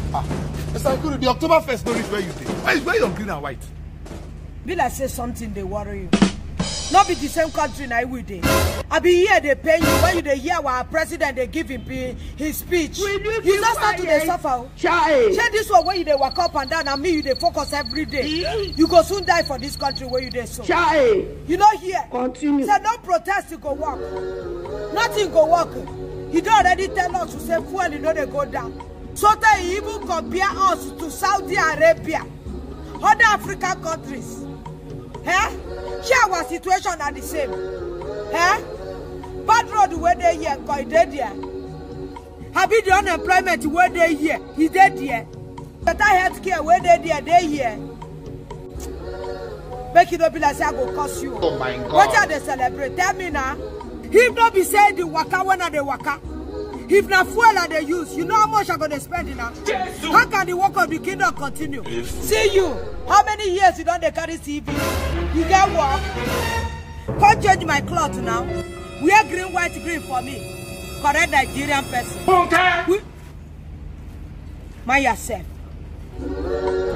Mr. Ikuru, the October 1st no reach where you stay. Where your green and white? Be like say something they worry you. Not be the same country now we dey. I be here they pay you when you dey hear our president they give him his speech. You not start to dey suffer. Share this one where you dey walk up and down and me you dey focus every day. You go soon die for this country where you dey so. You know here. Continue. Say no protest you go walk. Nothing go walk. You don't already tell us to say fuel you know they go down. So that you even compare us to Saudi Arabia, other African countries. Here our situation are the same. Bad road where they here, cause dead there. Happy the unemployment where they here, he dead there. Better healthcare where they there, they here. Make it not be like say I go cost you. Oh my God. What are they celebrate? Tell me now. If not be saying the waka when are they waka. If na fuel are they use, you know how much I'm gonna spend now. How can the work of the kingdom continue? See you. How many years you don't carry CV? You get work? Can't change my cloth now. Wear green, white, green for me. Correct Nigerian person. Okay. Mind yourself.